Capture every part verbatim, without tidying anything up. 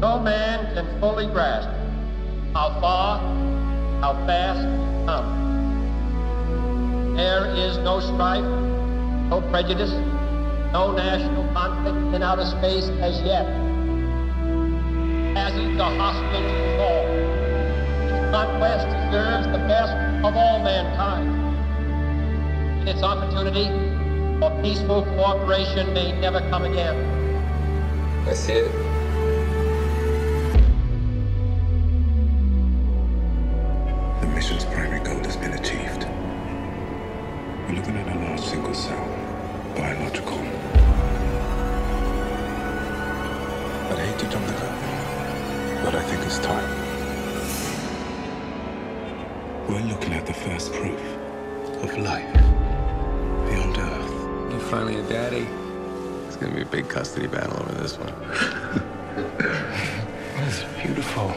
no man can fully grasp how far, how fast we've come. There is no strife, no prejudice, no national conflict in outer space as yet. Hazards are hostile to us all. Its conquest deserves the best of all mankind. And its opportunity for peaceful cooperation may never come again. I see it. The mission's primary goal has been achieved. We're looking at a large single cell, biological. I'd hate to jump the gun, but I think it's time. We're looking at the first proof of life beyond Earth. You're finally a daddy. It's gonna be a big custody battle over this one. It's beautiful.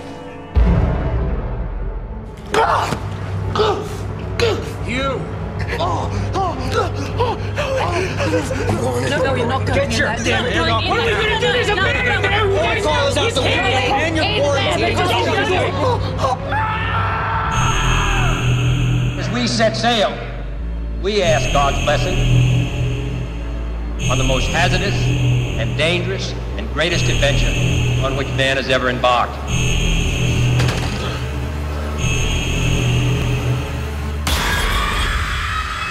You! No, no, you're not going Get your damn hand off! What are you gonna do? There's a man in there! Everyone calls out the window! And your As we set sail, we ask God's blessing on the most hazardous and dangerous and greatest adventure on which man has ever embarked.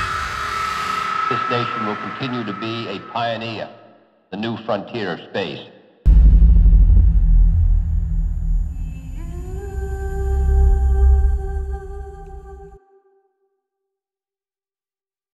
This nation will continue to be a pioneer, the new frontier of space.